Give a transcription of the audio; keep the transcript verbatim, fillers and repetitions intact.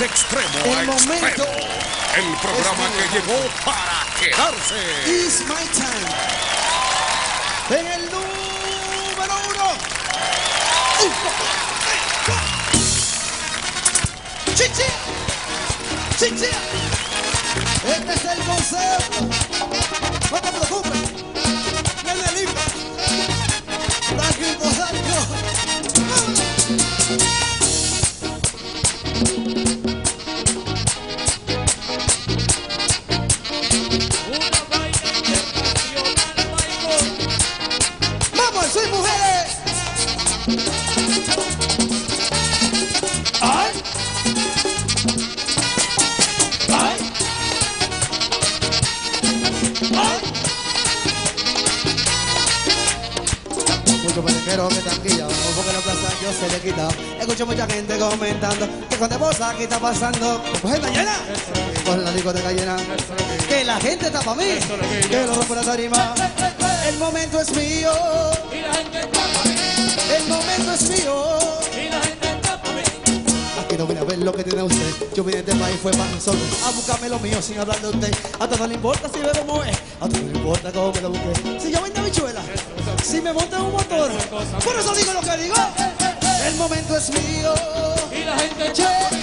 De extremo El a momento extremo. El programa es que llegó para quedarse. It's my time. En el número uno. Chichi. Chichi. Este es el concepto. No te preocupes. Viene libre. Tranquilo, tranquilo. ¡Soy mujeres! ¡Ay! ¡Ay! ¡Ay! Muchos peluqueros que están quillados porque la plaza yo se le he quitado. Escucho mucha gente comentando que con esposa aquí está pasando. Pues está llena, con la discoteca llena. Que la gente está para mí, que lo rompo la tarima. El momento es mío. Y la gente está para mí. El momento es mío. Y la gente está para mí. Aquí no vine a ver lo que tiene usted. Yo vine de este país, fue para nosotros. A buscarme lo mío sin hablar de usted. A todo no le importa si ve cómo es. A todo no le importa cómo me lo busqué. Si yo vendo habichuela, si me monto en un motor. Por eso digo lo que digo. El momento es mío. Y la gente está para mí.